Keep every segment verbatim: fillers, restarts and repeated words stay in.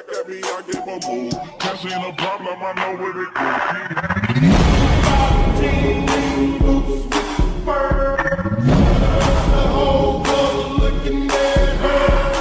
at me, I give a move. Cash ain't a problem, I know where it goes. The whole world looking at her.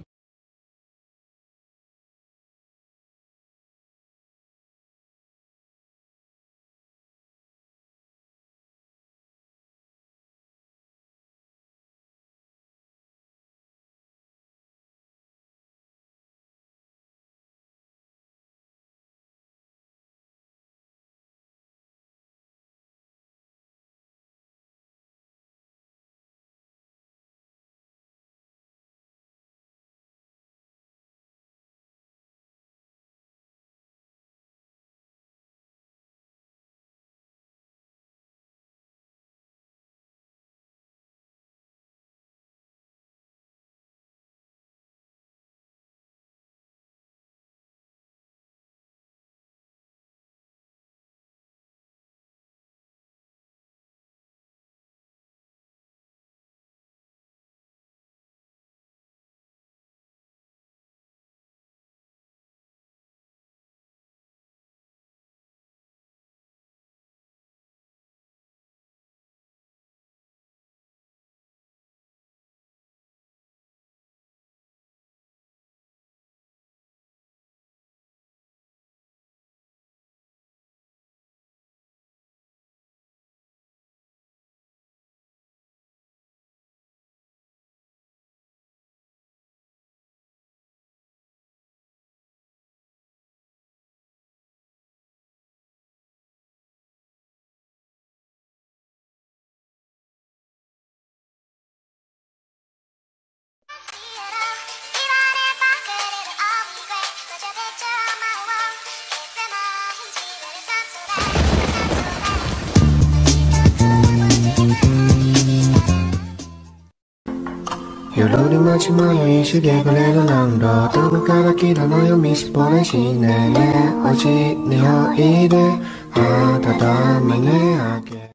夜街迷いしげくれる何度どこから来たのよみすぼれしねえねえおうちにおいで温めねあげ